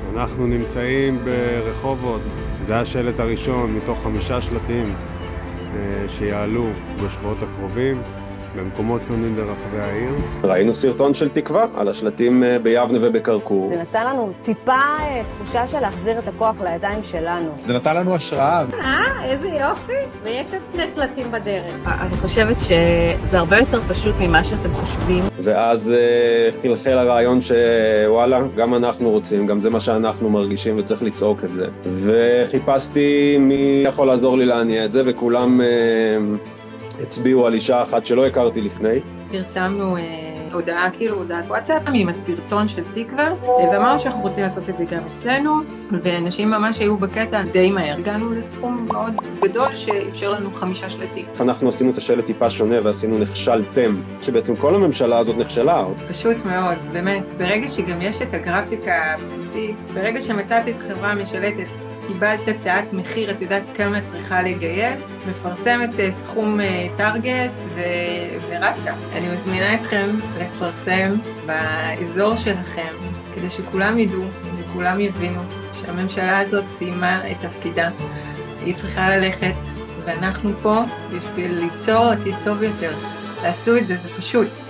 אנחנו נמצאים ברחובות, זה השלט הראשון מתוך 5 שלטים שיעלו בשבועות הקרובים במקומות שונים ברחבי העיר. ראינו סרטון של תקווה על השלטים ביבנה ובקרקור. זה נתן לנו טיפה תחושה של להחזיר את הכוח לידיים שלנו. זה נתן לנו השראה. איזה יופי, ויש לנו 2 שלטים בדרך. אני חושבת שזה הרבה יותר פשוט ממה שאתם חושבים. ואז חלחל הרעיון שוואלה, גם אנחנו רוצים, גם זה מה שאנחנו מרגישים וצריך לצעוק את זה. וחיפשתי מי יכול לעזור לי להניע את זה, וכולם הצביעו על אישה אחת שלא הכרתי לפני. פרסמנו הודעה, הודעת וואטסאפ עם הסרטון של תקווה, ואמרנו שאנחנו רוצים לעשות את זה גם אצלנו, ואנשים ממש היו בקטע די מהר. הגענו לסכום מאוד גדול שאפשר לנו 5 שלטים. אנחנו עשינו את השלט טיפה שונה ועשינו נכשלתם, שבעצם כל הממשלה הזאת נכשלה. פשוט מאוד, באמת. ברגע שגם יש את הגרפיקה הבסיסית, ברגע שמצאת את חברה משלטת, קיבלת הצעת מחיר, את יודעת כמה צריכה לגייס, מפרסמת סכום טארגט ורצה. אני מזמינה אתכם לפרסם באזור שלכם, כדי שכולם ידעו וכולם יבינו שהממשלה הזאת סיימה את תפקידה. היא צריכה ללכת, ואנחנו פה בשביל ליצור עתיד טוב יותר. תעשו את זה, זה פשוט.